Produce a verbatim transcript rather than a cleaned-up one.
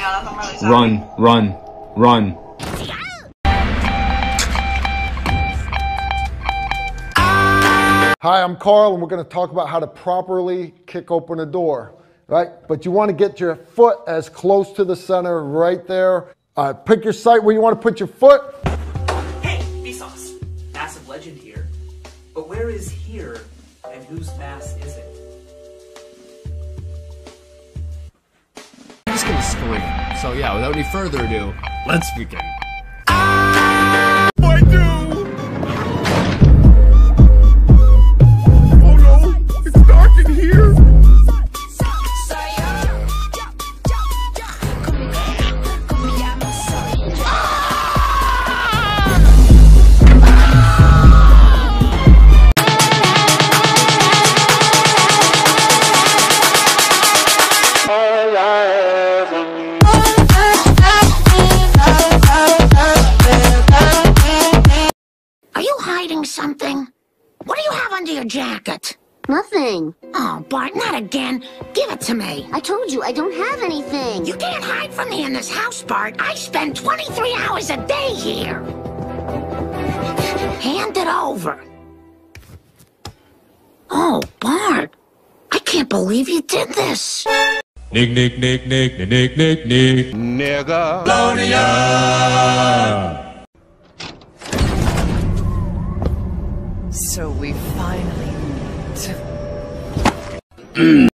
honest, I'm really sorry. Run, run, run. Hi, I'm Carl, and we're going to talk about how to properly kick open a door, right? But you want to get your foot as close to the center right there. Uh, pick your site where you want to put your foot. Hey, Vsauce. Massive legend here. But where is here, and whose mass is it? I'm just gonna scream. So yeah, without any further ado, let's begin. I do. Oh no, it's dark in here. Are you hiding something? What do you have under your jacket? Nothing. Oh, Bart, not again. Give it to me. I told you, I don't have anything. You can't hide from me in this house, Bart. I spend twenty-three hours a day here. Hand it over. Oh, Bart. I can't believe you did this. Nick, nick, nick, nick, nick, nick, nick, nick. Nigga. So we finally meet.